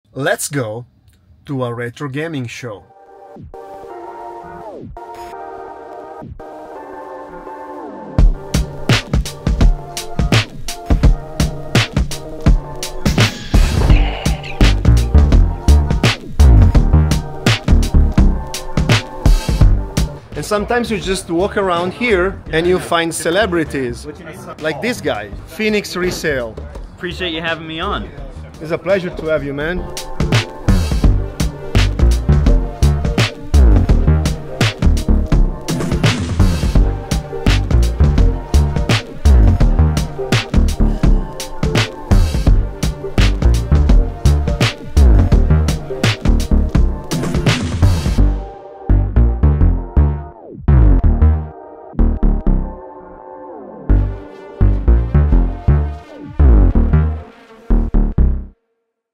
Let's go to a retro gaming show. And sometimes you just walk around here and you find celebrities like this guy, Phoenix Resale. Appreciate you having me on. It's a pleasure to have you, man.